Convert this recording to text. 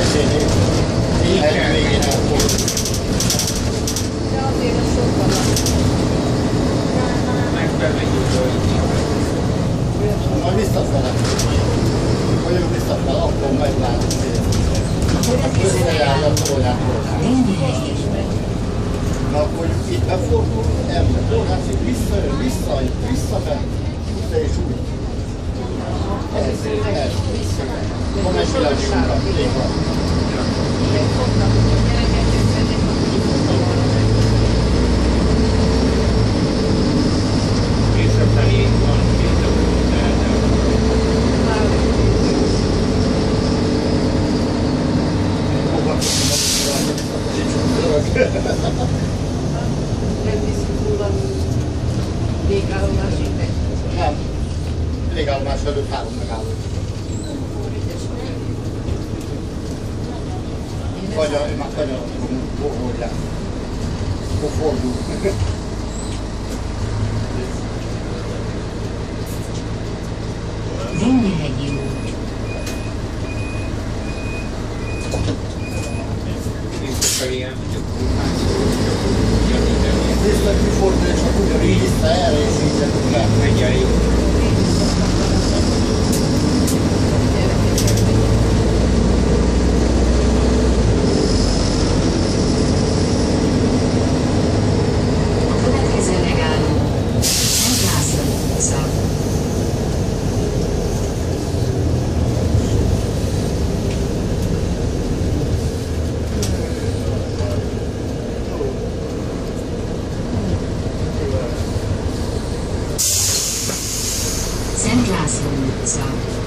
mesélni. Egy végén elfordul. De azért a sokkal Majd biztos vele. Vagyok biztos vele, akkor meglátom. Összejárja a toljától. Na akkor itt befordul, ember, tornászik, visszajön, visszament, de és úgy. Ez. Van egy világúra, így van. Visszafelé van két nem viszünk róla végállomásig meg. Nem. Végállomás előtt 3 megálló. Vagy a bohódját. Akkor fordul. Vindihegyi út. Visszafelé elmegyek Nézd, kifordul, és akkor ugyanígy vissza erre, és így jönünk le. megy el jó. A következő megálló Szent László utca. Szent László utca.